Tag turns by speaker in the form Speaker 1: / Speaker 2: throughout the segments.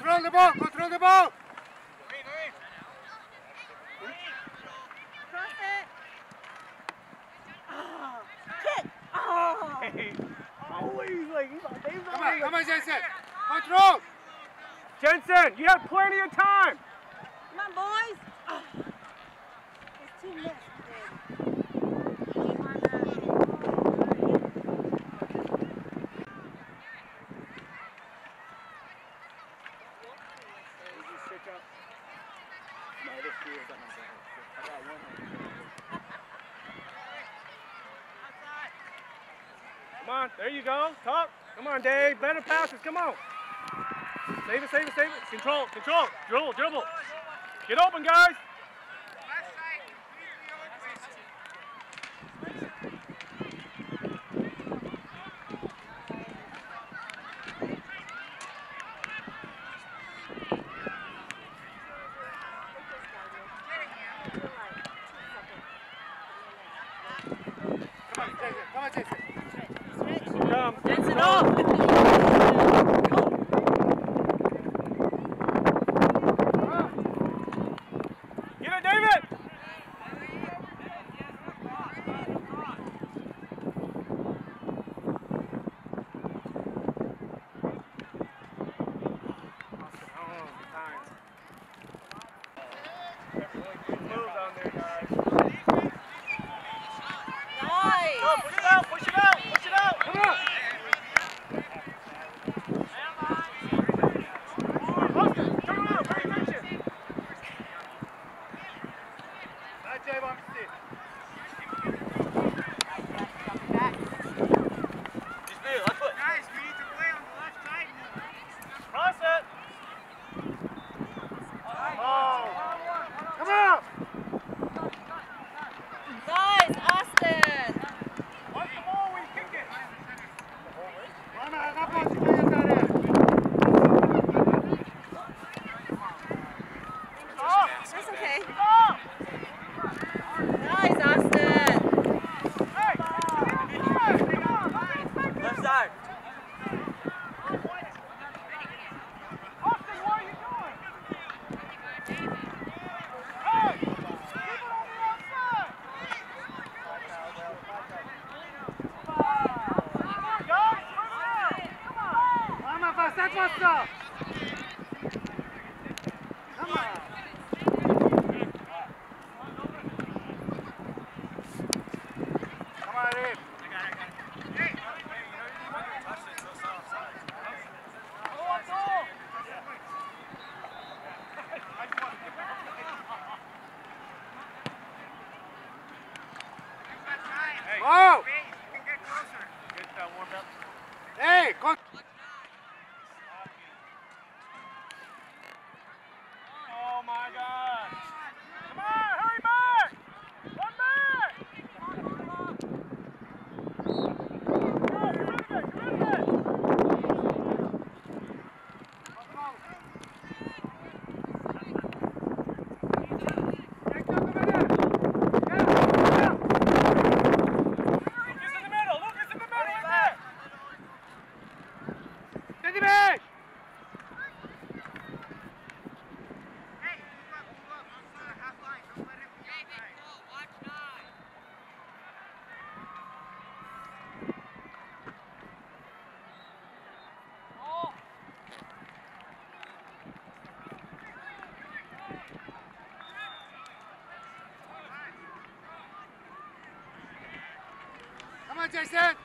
Speaker 1: Control the ball! Control the ball!
Speaker 2: Cross it! Oh, kick! Oh!
Speaker 3: Always like,
Speaker 1: Come on, Jensen! Control!
Speaker 3: Jensen, you have plenty of time!
Speaker 2: Come on, boys! Oh. There's 2 minutes.
Speaker 3: Come on, there you go. Talk. Come on, Dave. Better passes. Come on. Save it, save it, save it. Control, control. Dribble, dribble. Get open, guys.
Speaker 1: Come on, Jason.
Speaker 3: Come.
Speaker 2: Jensen off!
Speaker 3: Get it, David! Push it out! Push it out! Come on! Austin, turn around! Pay attention! Nice, Jay, on the stick.
Speaker 1: Guys, we need to play on the left side.
Speaker 3: Cross it! Oh!
Speaker 1: Come on!
Speaker 2: Nice, Austin!
Speaker 3: Watch the ball when you kick it!
Speaker 2: That's okay.
Speaker 3: Stop!
Speaker 2: Nice, Austin!
Speaker 3: Hey!
Speaker 4: Left side.
Speaker 3: Austin, what are you doing? Hey! Keep it on the outside! Come on, guys! Come on!
Speaker 1: Mama, passa, passa! Come on! Come on, Rip! Oh!
Speaker 3: Get warmed up.
Speaker 1: Hey!
Speaker 3: Oh my God! Come on, hurry back! One back! Go, get rid of it, get rid of it! Lucas in the middle right there!
Speaker 1: Steady back! Come on, Jason!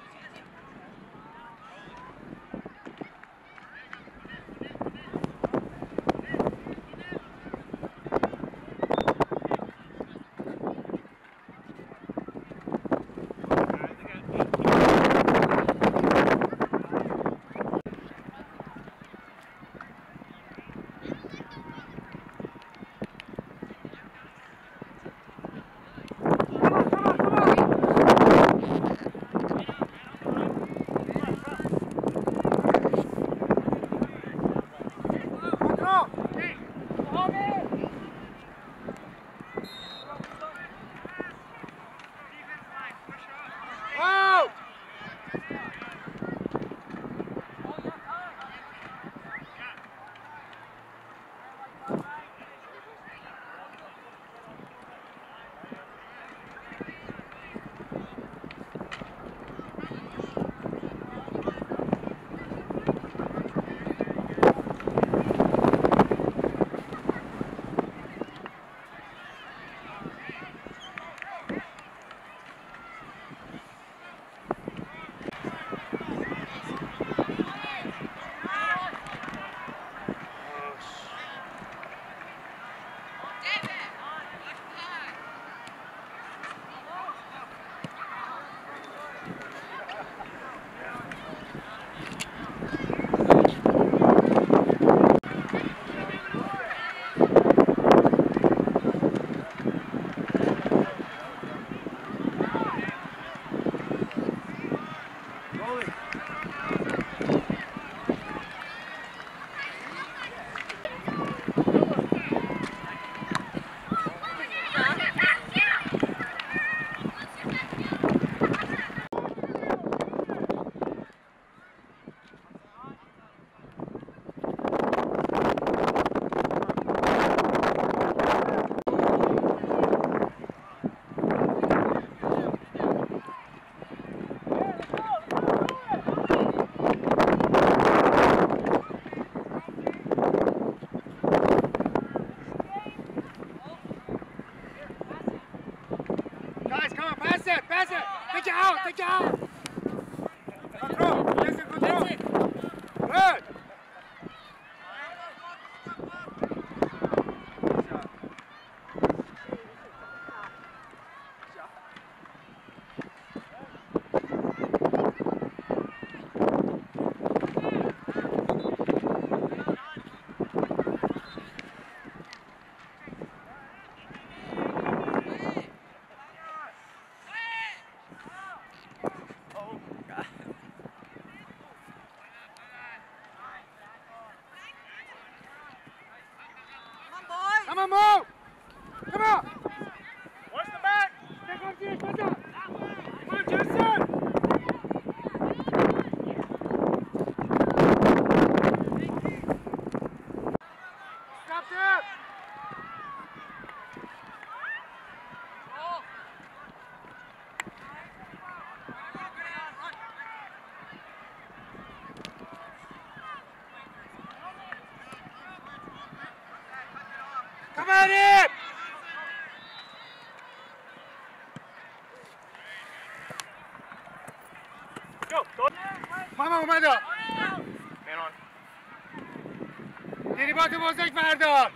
Speaker 3: Take out! Control! Listen, control! Good! Come on, move! Come on! Watch the back! Take off here, come on! Come on, Jason! Stop that! Come on in! Go! Mama اومد منان دریبات بزرگ بردار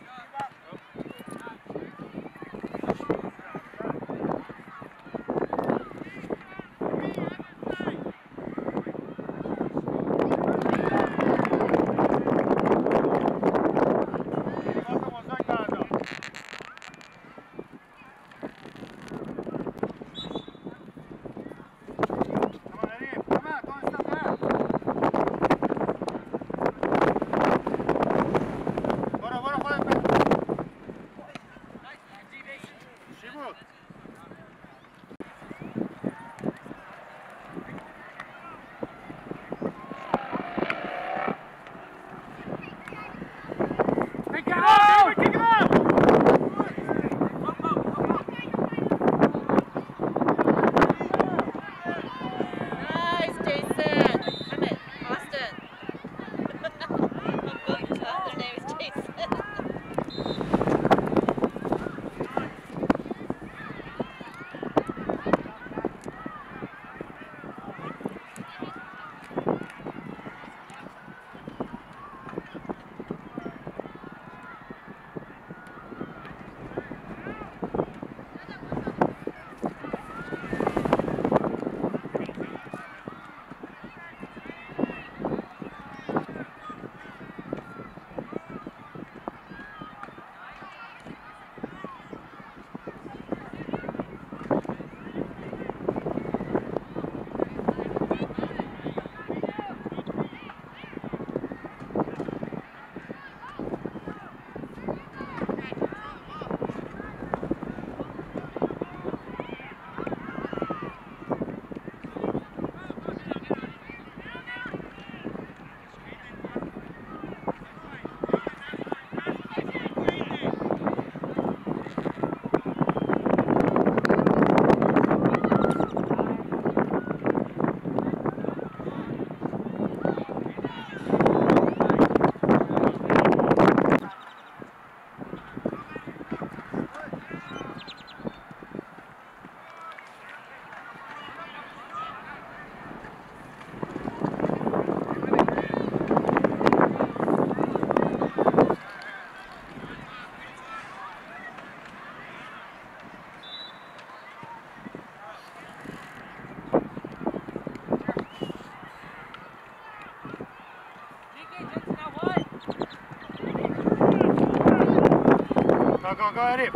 Speaker 3: Go, Eddie.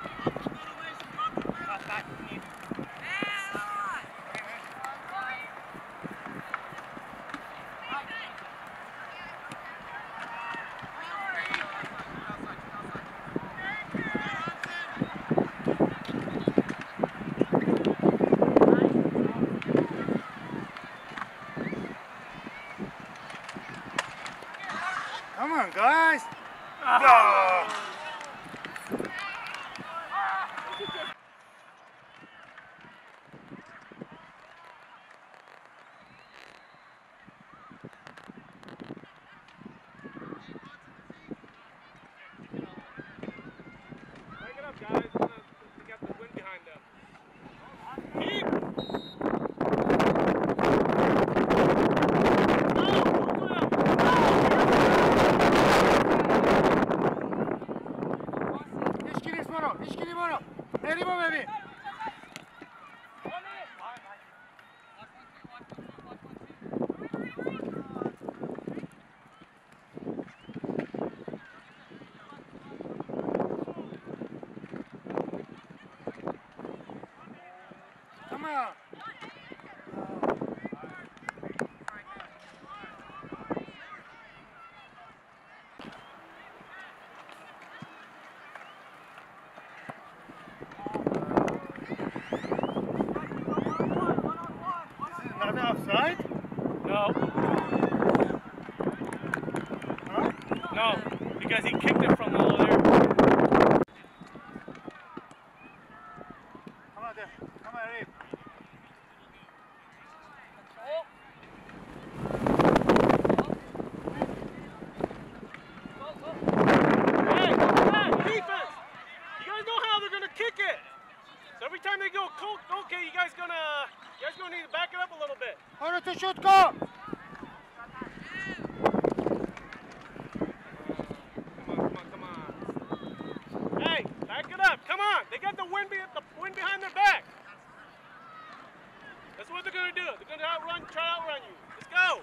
Speaker 3: Come on, guys. Oh. Guys, we got the wind behind them. Keep! Arriba, baby. Come on. Not offside?
Speaker 4: No.
Speaker 3: Huh?
Speaker 4: No, because he kicked it from over there.
Speaker 3: Come on, there. Come on, Reed.
Speaker 4: Hey, defense! You guys know how they're gonna kick it. So every time they go, okay, you guys gonna need to back it up a little bit.
Speaker 3: Order to shoot, go!
Speaker 4: Come on. Hey, back it up. Come on. They got the wind behind their back. That's what they're gonna do. They're gonna try to outrun you. Let's go.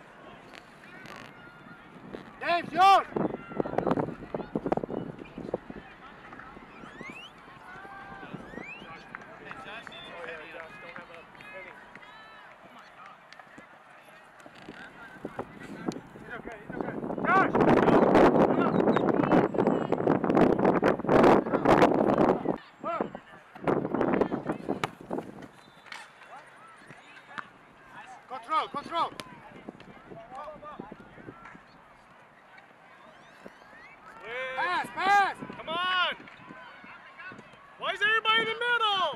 Speaker 3: Dave, shoot! Control! Pass!
Speaker 4: Come on. Why is everybody in the middle?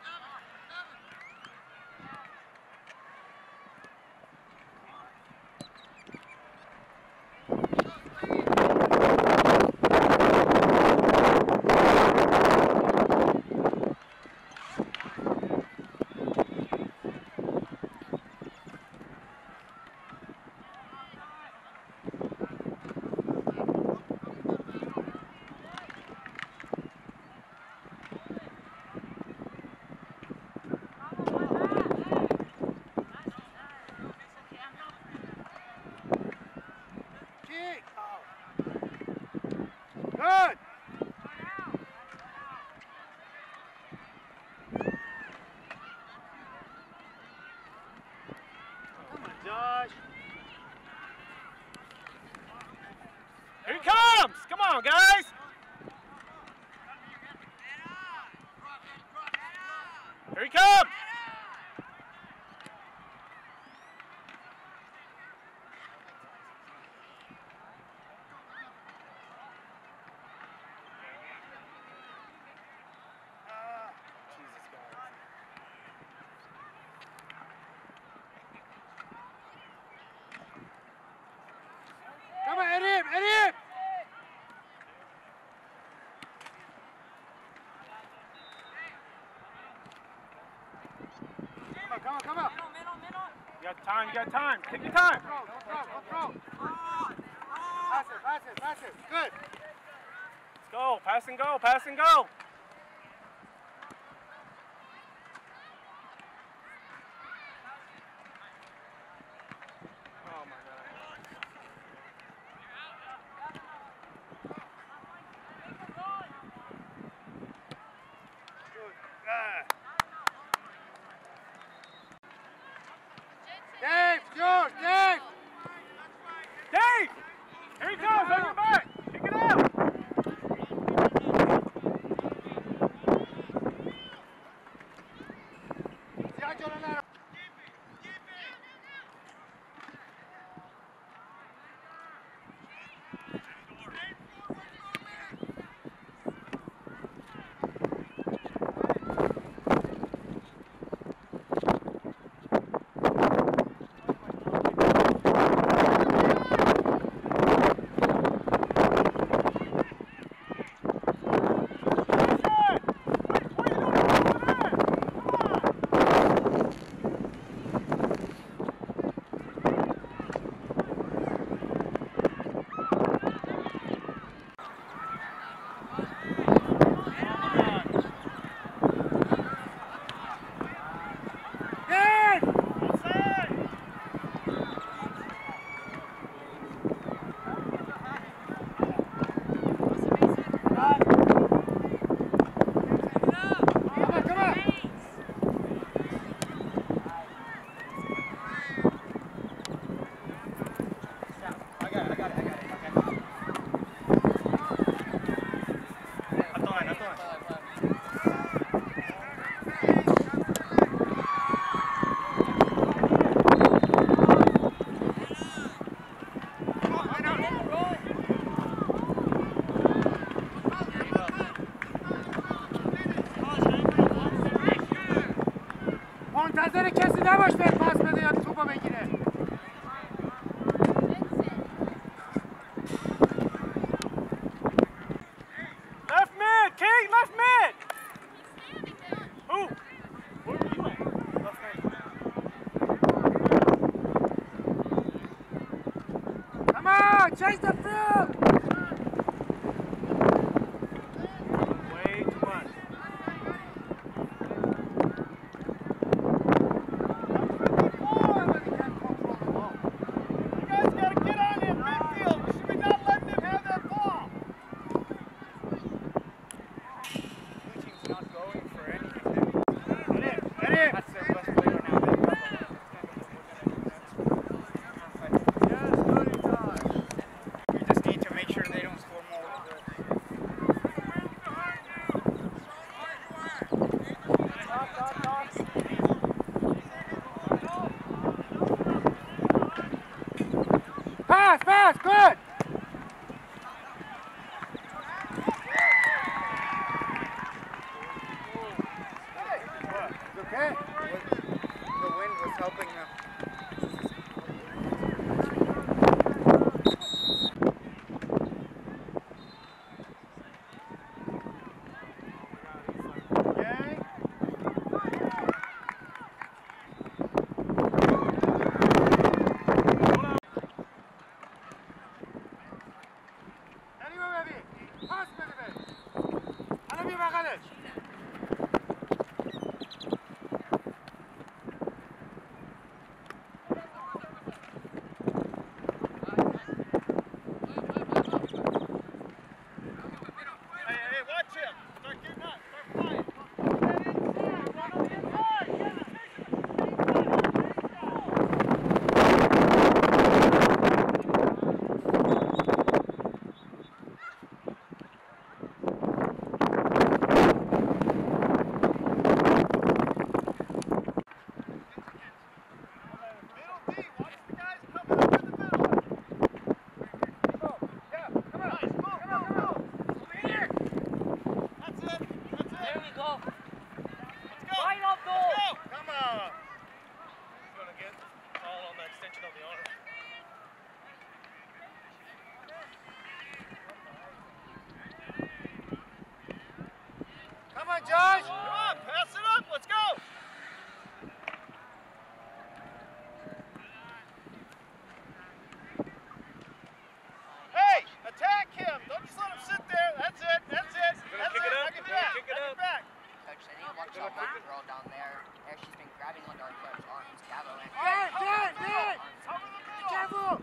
Speaker 3: Good! Come on, Josh.
Speaker 4: Here he comes! Come on, guys! Here he comes!
Speaker 3: Come on, Eddie! Come on.
Speaker 4: You got time. Take your time.
Speaker 3: Control. Pass it. Good.
Speaker 4: Let's go. Pass and go. Oh, my God.
Speaker 3: Good. Dave, George, Dave!
Speaker 4: Dave! Here he comes, on your back! Kick it out!
Speaker 3: Pas beni ver. Hadi bir bakalım. Come on, Josh!
Speaker 4: Come on, pass it up. Let's go. Hey, attack him. Don't just let him sit there. That's it. That's it. That's it. Knock it back. Knock it back.
Speaker 5: Coach, I need to watch out that girl down there. She's been grabbing onto our player's arms. Gabo and
Speaker 3: Dan! Be careful!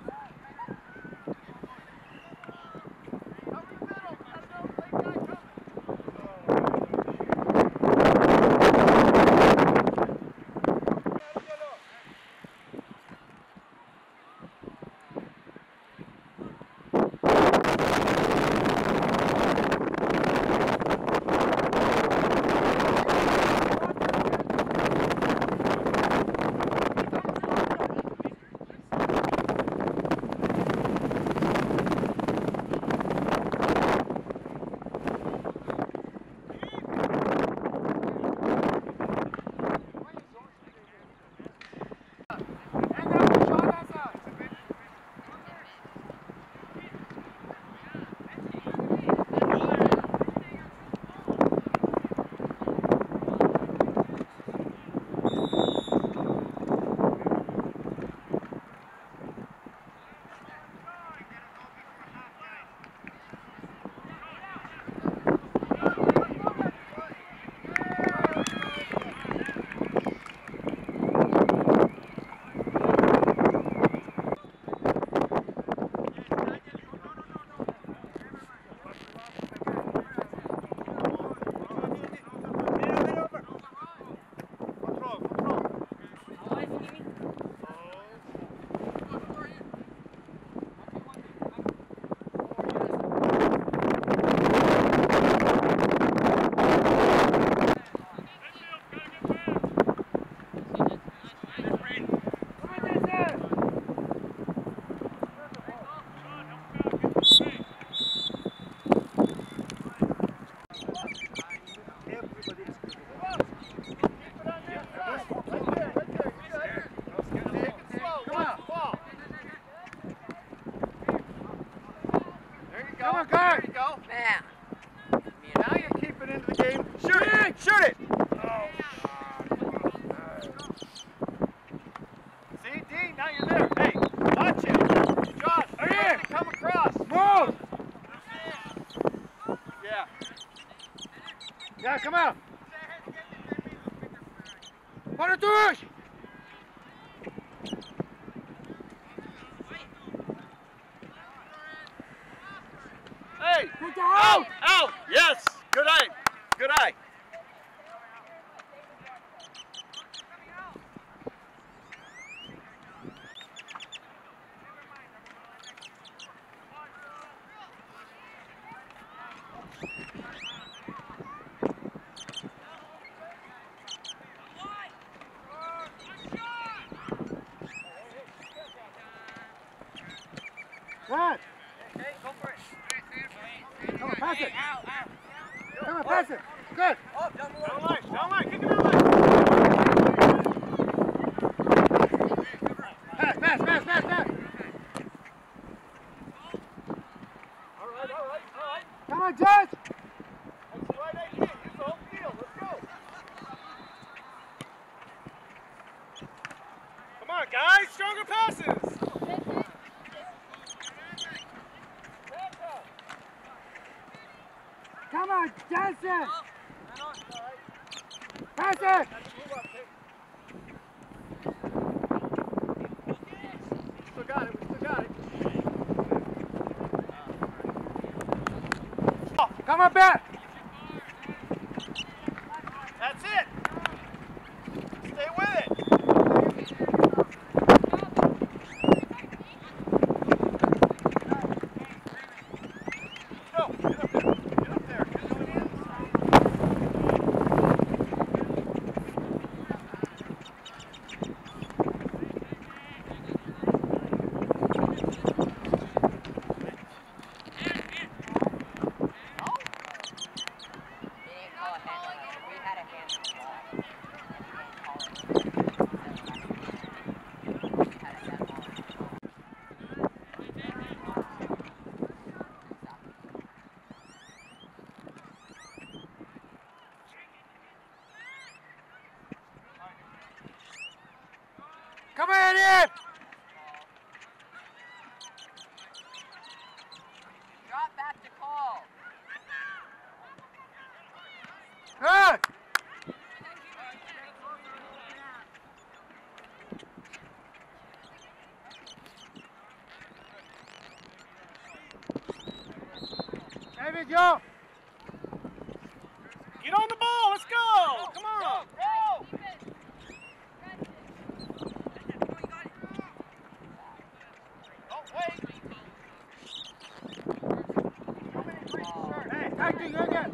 Speaker 3: Come on, guard! There you go.
Speaker 5: man.
Speaker 3: Now you keep it into the game. Shoot it! Shoot it! Oh. See, Dean, now you're there. Hey, watch it. Josh, are you come across? Move! Yeah. Yeah, come on. Para tush! Hey! Out! Out! Yes! Good eye! Good eye! What?
Speaker 1: Okay, go for it.
Speaker 3: Come on, pass it. Come on, pass it. Good.
Speaker 1: Oh, down the
Speaker 4: Down
Speaker 1: line.
Speaker 4: line. Down line. Kick it down line.
Speaker 3: Pass.
Speaker 4: All right.
Speaker 3: Come on, Judge.
Speaker 4: That's the right idea. Use the whole field. Let's go. Come on, guys. Stronger passes.
Speaker 6: come on, Johnson! Pass it!
Speaker 3: We still got it, we still got it.
Speaker 6: Oh, come on back!
Speaker 4: That's it. Stay with it. Go. Get up there. Get up there.
Speaker 6: Come on in!
Speaker 5: Drop back to call.
Speaker 6: Good! David, Joe!
Speaker 4: Get on the ball. Let's go. Come on.
Speaker 5: Go.
Speaker 4: Don't wait.
Speaker 6: Hey, tacting, look at!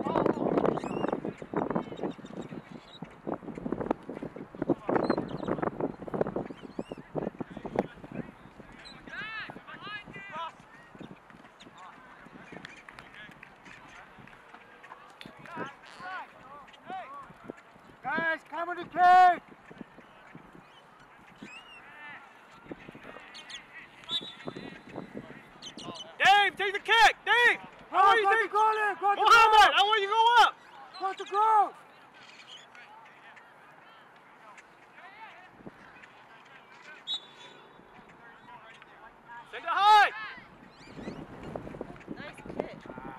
Speaker 6: Guys, come on the cake!
Speaker 4: Dave, take the kick. Dave. How are you
Speaker 6: Go to
Speaker 4: think?
Speaker 6: goal in! Go to
Speaker 4: Mohammed,
Speaker 6: goal!
Speaker 4: how are you go up?
Speaker 6: Go to goal!
Speaker 4: Send it high.
Speaker 2: Nice kick.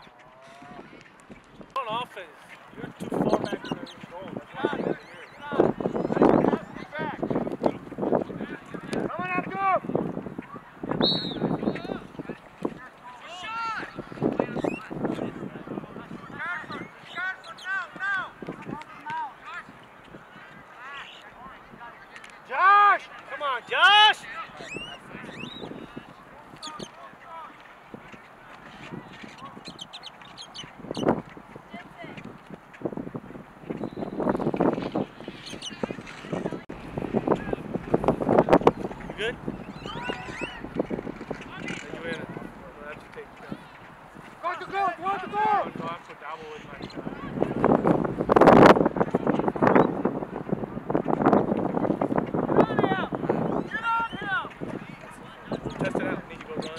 Speaker 4: On offense, you're too far back from the goal. That's why you're here.
Speaker 6: Come on, Abdul! Josh!
Speaker 4: Come on, Josh. You good? You in? We'll have to take you down.
Speaker 6: Go to goal! Go to goal!
Speaker 4: Go up for double with my shot. Test it out. Need to go run.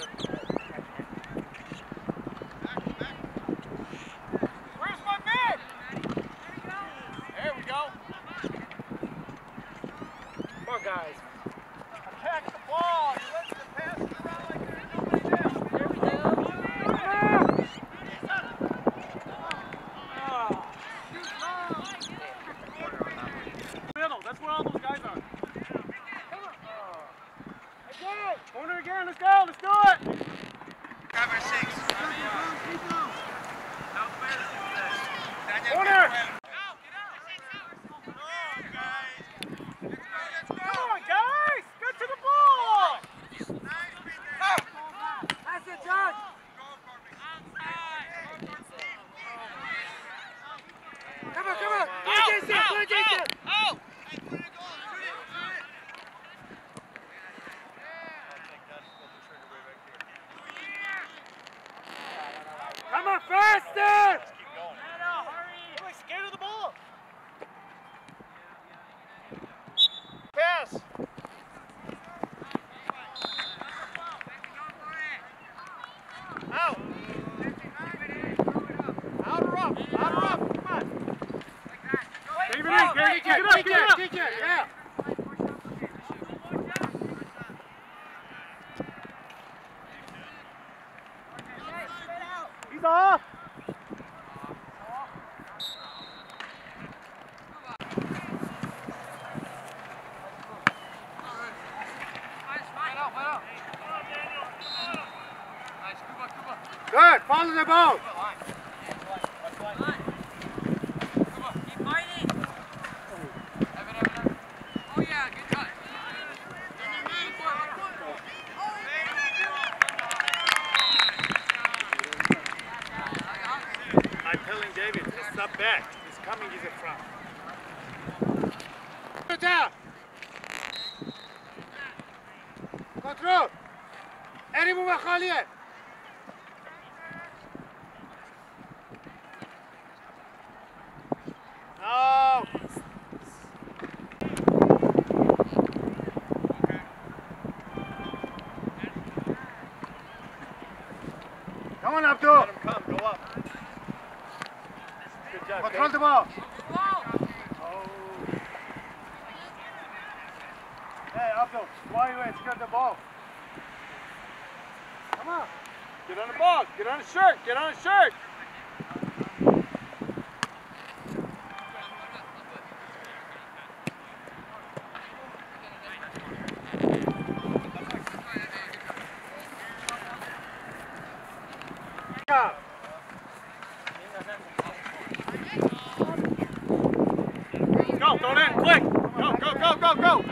Speaker 1: Where's my man? There we go.
Speaker 4: Come on, guys.
Speaker 1: Attack the ball. You let the pass around like there's nobody there.
Speaker 2: There we go.
Speaker 4: Middle. That's where all those guys are. Corner again. Let's go. Let's do it.
Speaker 1: Cover 6.
Speaker 4: Corner.
Speaker 1: Come
Speaker 4: Come on, guys. Get to the ball.
Speaker 6: Pass it, Josh! Come on, come on! Go, Jason! Go, Jason! Come on, faster!
Speaker 4: Everybody scared of the ball.
Speaker 1: Pass. Out. Outer up. Outer up. Come on.
Speaker 4: David, get up, get up.
Speaker 6: TJ, yeah!
Speaker 4: He's off.
Speaker 6: Follow the ball.
Speaker 2: Keep fighting. Oh yeah, good cut.
Speaker 3: I'm telling David, it's not back. It's coming, is in front.
Speaker 6: Control. Any move خالیه.
Speaker 3: No.
Speaker 6: Come on, Abdul.
Speaker 3: Let him come, go up. Good job.
Speaker 6: Control the ball.
Speaker 3: Hey, Abdul, why are you scared the ball?
Speaker 6: Come on.
Speaker 3: Get on the ball. Get on the shirt. Get on the shirt. Go, throw it in, quick. Go, go, go, go, go.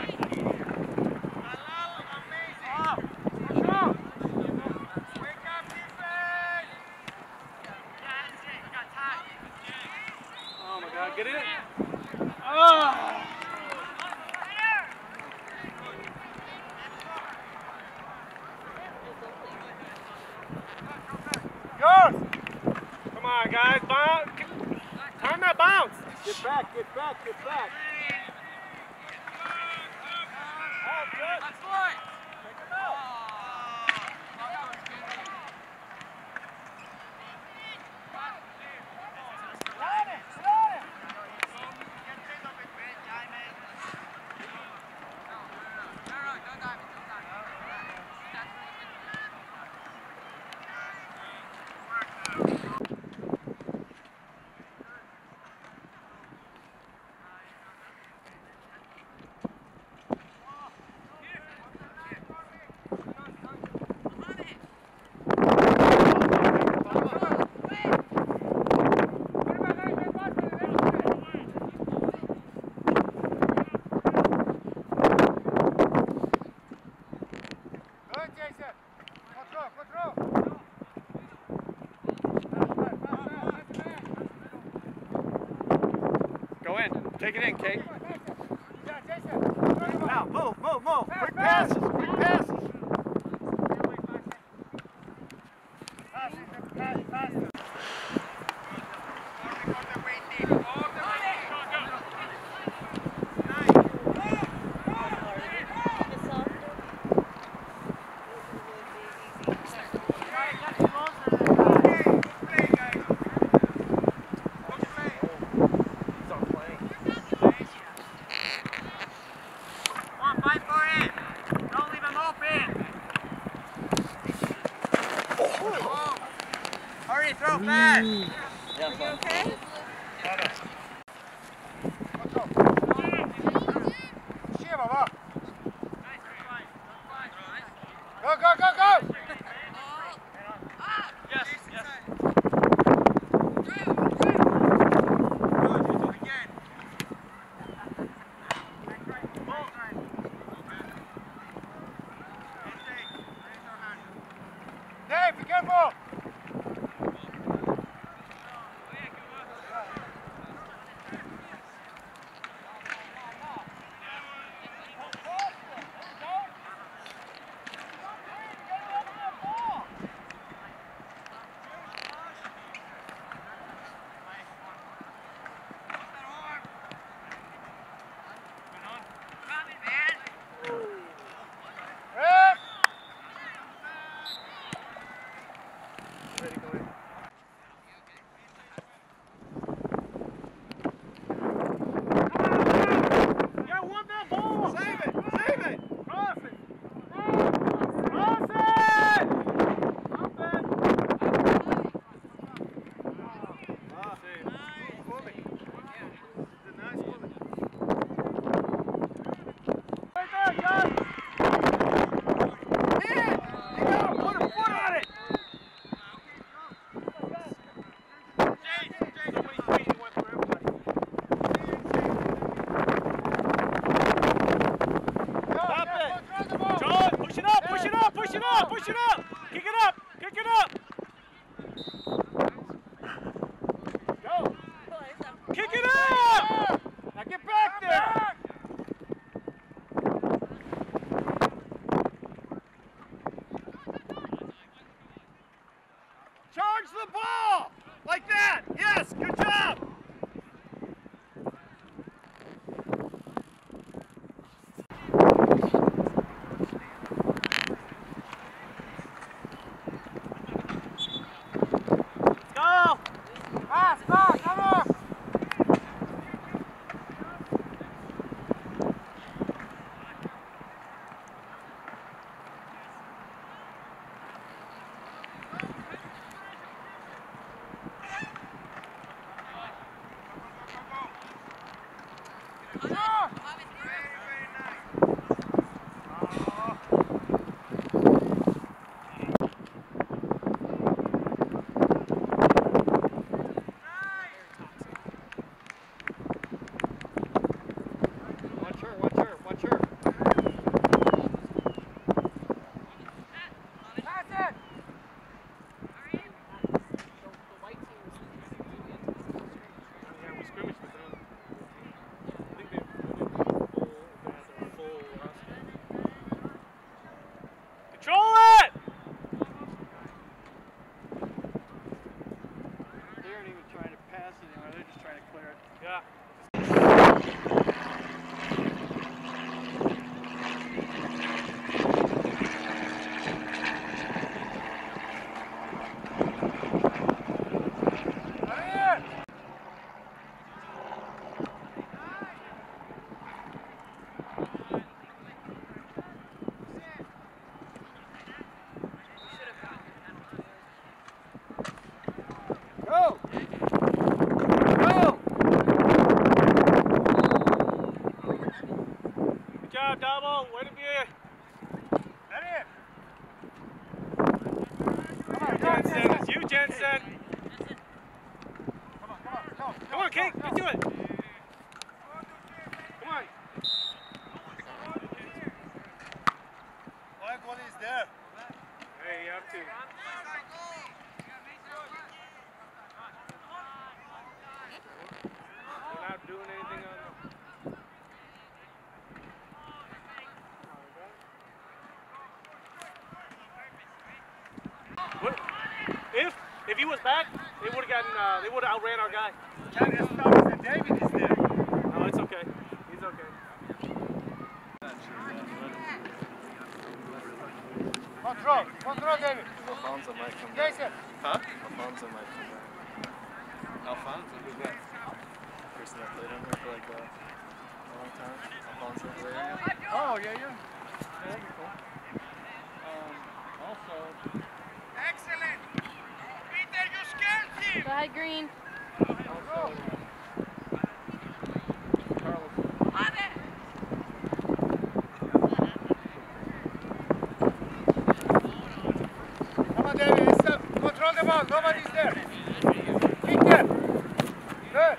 Speaker 3: Oh my God, get it. Oh. Yours. Come on, guys, bounce. Time that bounce.
Speaker 6: Get back, get back, get back.
Speaker 3: Oh, good.
Speaker 2: That's right.
Speaker 3: Take him out. Go in. Take it in, Kate. Now, move, move, move. Quick passes, quick passes.
Speaker 1: Fight for it! Don't leave him open! Oh. Hurry, throw fast!
Speaker 2: Are you okay?
Speaker 6: Go, go, go, go!
Speaker 1: Yes, yes.
Speaker 6: Dave, be careful!
Speaker 4: Kick it up!
Speaker 1: Now get back there! Charge the ball! Like that! Yes! Good job!
Speaker 4: Go!
Speaker 6: Pass, pass, vamos!
Speaker 4: Control it!
Speaker 1: They aren't even trying to pass it anymore, they're just trying to clear it.
Speaker 4: Yeah.
Speaker 1: Go! Go!
Speaker 4: Good job, Double. Way to be.
Speaker 1: That it!
Speaker 4: Jensen, it's you, Jensen.
Speaker 1: Come
Speaker 4: Come on, Kate, get to it. Come on.
Speaker 1: Flag one is there.
Speaker 4: Hey, you have to. We're not doing anything on What? If he was back, they would have gotten. They would have outran our guy.
Speaker 1: Johnny, that's not that David is there.
Speaker 4: No, it's okay. He's okay.
Speaker 1: Control, David.
Speaker 7: Alfonso might come back.
Speaker 1: Jason.
Speaker 7: Huh? Alfonso might come back. Alfonso? Who's that? Person that played on here for like a long time. Alfonso Valeria.
Speaker 1: Oh, yeah. Yeah, that'd be cool. Also. Excellent. Peter, you scared him.
Speaker 2: Go ahead, Green.
Speaker 1: Also. Come on, David. It's up. Control the ball. Nobody's there. Kick them. Good.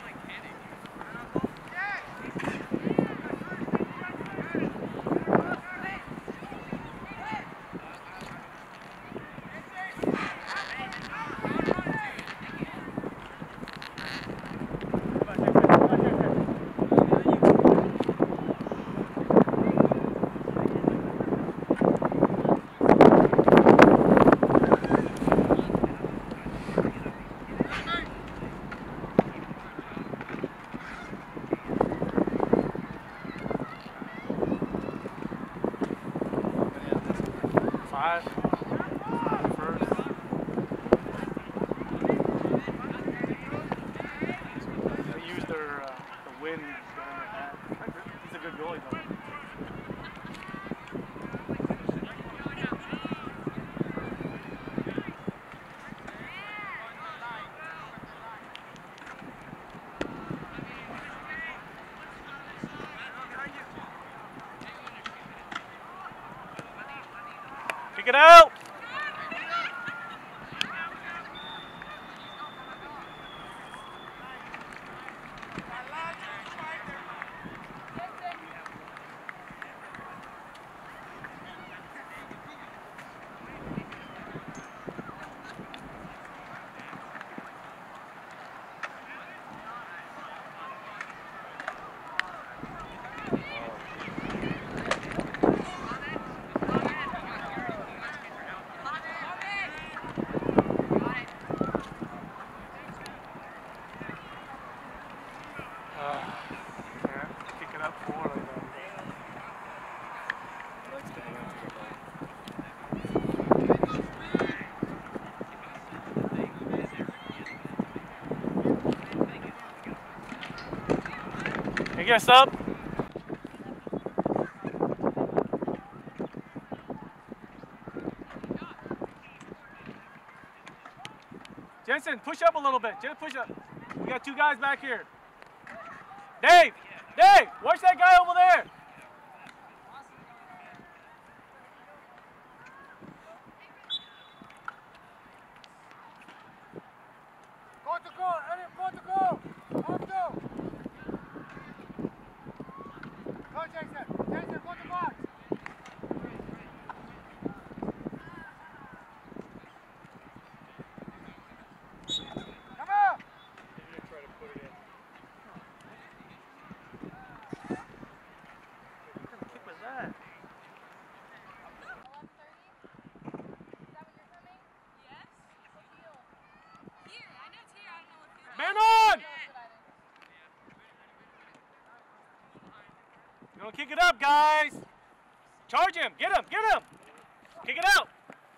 Speaker 4: Five. First. They used their the wind behind their back. He's a good goalie though. Kick it out!
Speaker 3: Can I get a sub? Jensen, push up a little bit. Jensen, push up. We got two guys back here. Dave! Dave! Watch that guy over there!
Speaker 1: Go to goal, Evan, go to goal. Up to. Go, Jason. Jason, go to box. Come on.
Speaker 3: He's going to try to put it in. What kind of kick was that? Man on! You're gonna kick it up, guys. Charge him. Get him. Get him. Kick it out.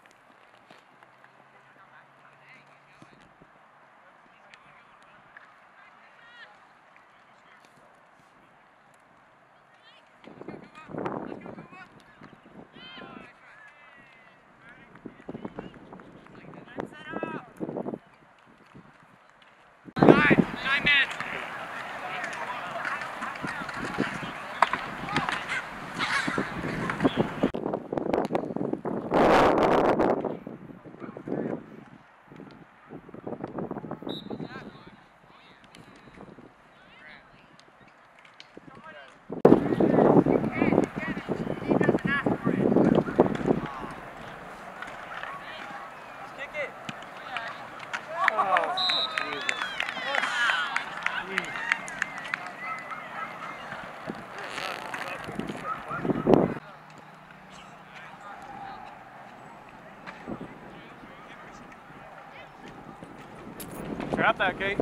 Speaker 3: Grab that, Kate.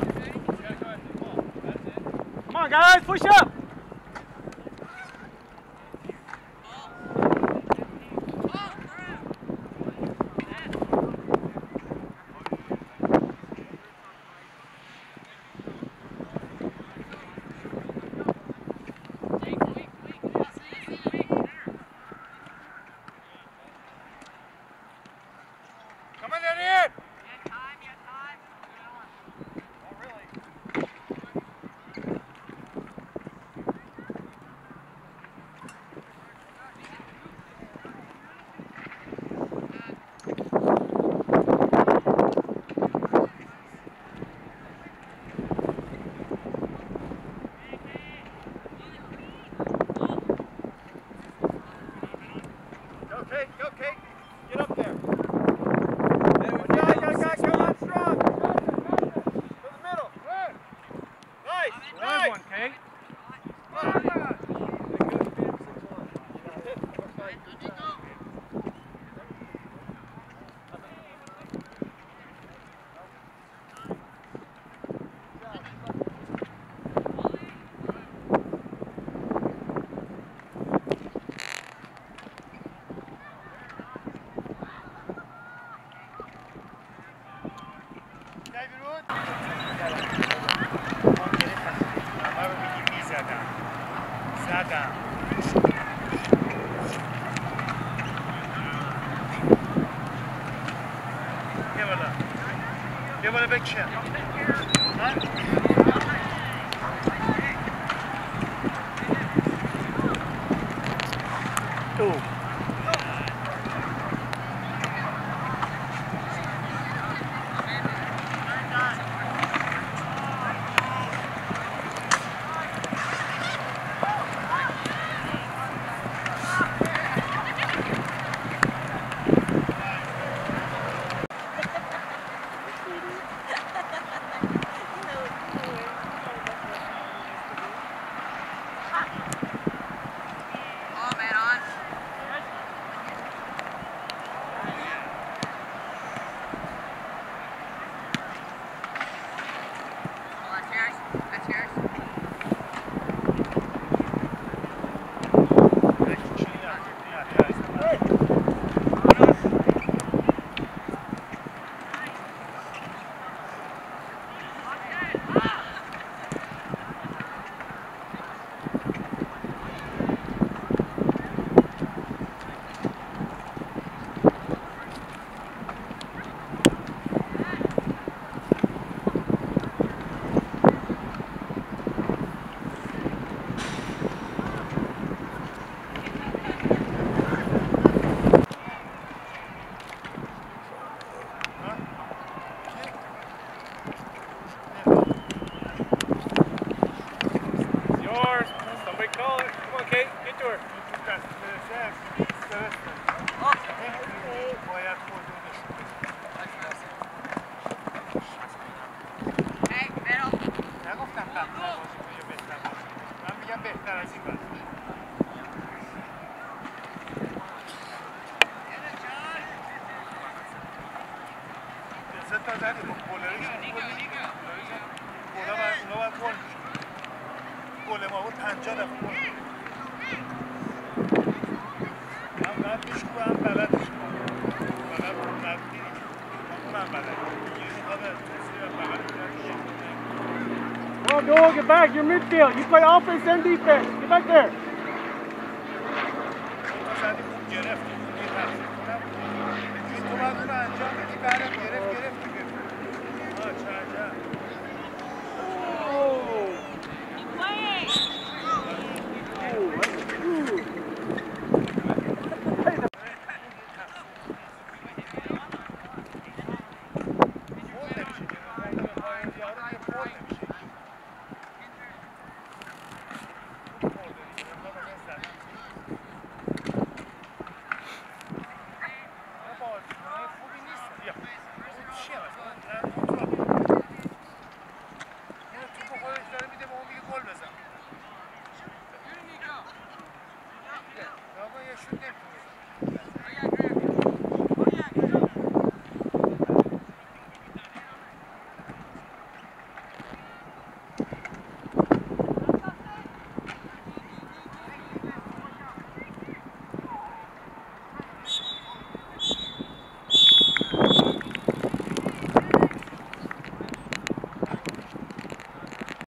Speaker 3: Come on, guys, push up.
Speaker 1: Come on, Evan. Go, Kate. Go, Kate. Get up there. Come on, strong. To the middle. Good. Nice.
Speaker 3: Good
Speaker 1: Nice.
Speaker 3: one, Kate.
Speaker 1: Come on. Give it a big chip.
Speaker 3: Ooh. over.
Speaker 1: نگفتم بهتر بازی یا بهتر بازی. من میگم بهتر از این بازی. سه تا زدی با گلرش گلا باید اونا باید گل میشه. گل ما بود 50 دفعه گل. هم باید میشکوه هم بلدش کنم. بلد اون نبودی اونم بلد. یه میخواد تصویر بلد کنم.
Speaker 3: Come on, Joel, get back. You're midfield. You play offense and defense. Get back there.
Speaker 1: Yeah.